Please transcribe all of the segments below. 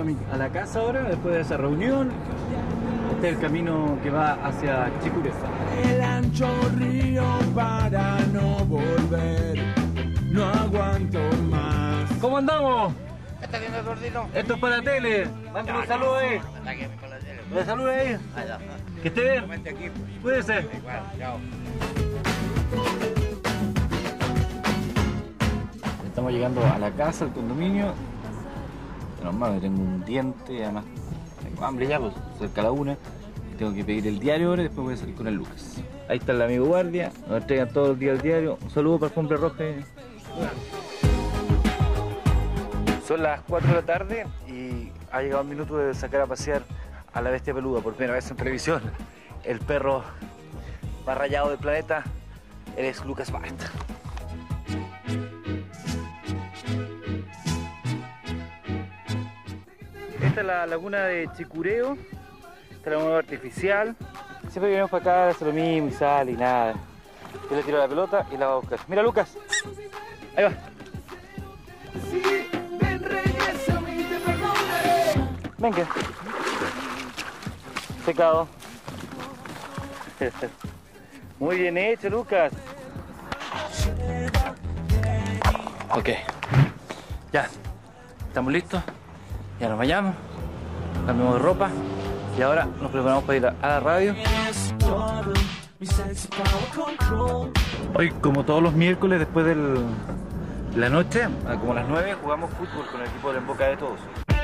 a la casa ahora, después de esa reunión. Este es el camino que va hacia Chicuresa. El ancho río para no volver, no aguanto más. ¿Cómo andamos? ¿Qué está haciendo el gordito? Esto es para tele. Mándame un saludo ahí. Anda aquí con la tele. ¿Me saluda ahí? Allá. Que esté bien. Comente aquí. Cuídese. Igual, chao. Estamos llegando a la casa, al condominio. Normal, tengo un diente, además tengo hambre ya, pues cerca a la 1. Tengo que pedir el diario ahora y después voy a salir con el Lucas. Ahí está el amigo guardia, nos entregan todos los días el diario. Un saludo para Alfombra Roja. Son las 4 de la tarde y ha llegado el minuto de sacar a pasear a la bestia peluda por primera vez en televisión. El perro más rayado del planeta, él es Lucas Bart. Esta es la laguna de Chicureo, esta es la laguna artificial. Siempre que venimos para acá hace lo mismo y sale y nada. Yo le tiro la pelota y la va a buscar. Mira Lucas, ahí va. Venga. Secado. Muy bien hecho, Lucas. Ok. Ya. ¿Estamos listos? Ya nos vayamos. Cambiamos de ropa. Y ahora nos preparamos para ir a la radio. Hoy, como todos los miércoles, después de la noche, como a las 9, jugamos fútbol con el equipo de la En Boca de Todos.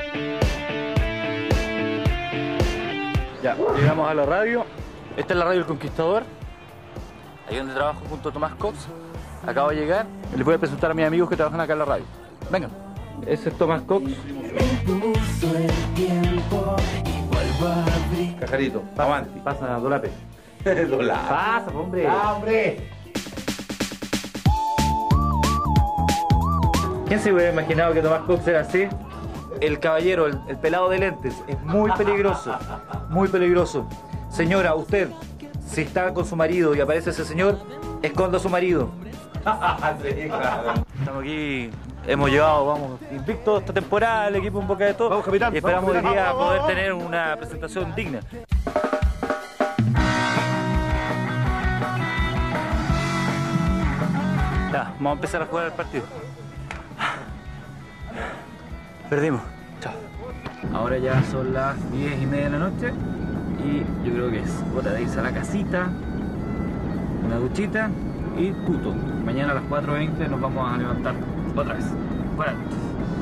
Ya, llegamos a la radio. Esta es la radio El Conquistador. Ahí donde trabajo junto a Tomás Cox. Acabo de llegar. Les voy a presentar a mis amigos que trabajan acá en la radio. Vengan. Ese es Tomás Cox. Cajarito, avanti. Pasa, Dolape. Dolape. Pasa, hombre. ¡Hombre! ¿Quién se hubiera imaginado que Tomás Cox era así? El caballero, el pelado de lentes. Es muy peligroso. Muy peligroso. Señora, usted, si está con su marido y aparece ese señor, esconda a su marido. Estamos aquí, hemos llevado, vamos, invicto esta temporada, el equipo En Boca de Todos. Vamos, capitán, y esperamos hoy día poder tener una presentación digna. Ya, vamos a empezar a jugar el partido. Perdimos. Chao. Ahora ya son las 10:30 de la noche y yo creo que es hora de irse a la casita, una duchita y puto. Mañana a las 4:20 nos vamos a levantar otra vez. Buenas noches.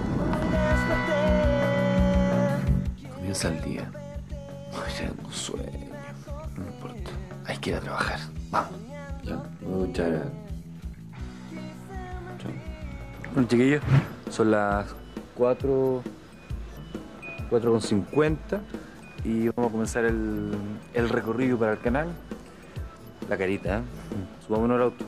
Comienza el día. Ay, tengo sueño. No importa. Hay que ir a trabajar. Vamos. Ya, muchas. Bueno, chiquillos, son las 4:50 y vamos a comenzar el recorrido para el canal. La carita, ¿eh? Subámonos al auto.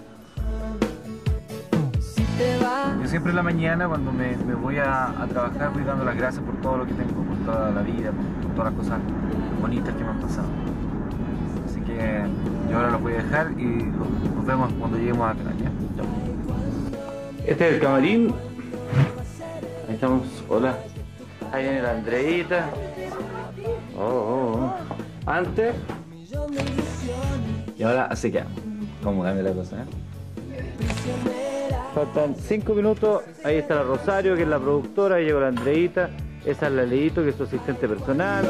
Yo siempre en la mañana cuando me voy a trabajar voy dando las gracias por todo lo que tengo, por toda la vida, por todas las cosas bonitas que me han pasado. Así que yo ahora los voy a dejar y nos vemos cuando lleguemos al canal, ¿ya? Chao. Este es el camarín. Ahí estamos, hola. Ahí viene la Andreita. Oh. Antes. Y ahora así que, ¿cómo cambia la cosa, eh? Faltan 5 minutos. Ahí está la Rosario, que es la productora. Ahí llegó la Andreita. Esa es la Leito, que es su asistente personal.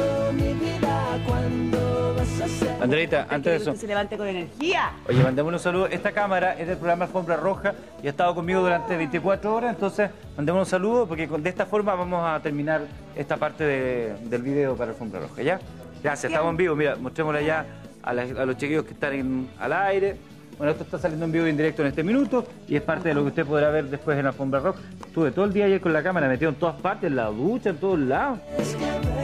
Andreita, antes de eso, se levante con energía. oye, mandémosle un saludo. Esta cámara es del programa Alfombra Roja y ha estado conmigo durante 24 horas, entonces mandémosle un saludo porque de esta forma vamos a terminar esta parte del video para Alfombra Roja, ¿ya? Gracias, estamos en vivo, mira, mostrémosle ya a los chiquillos que están al aire. Bueno, esto está saliendo en vivo y en directo en este minuto y es parte de lo que usted podrá ver después en Alfombra Roja. Estuve todo el día ayer con la cámara metido en todas partes, en la ducha, en todos lados.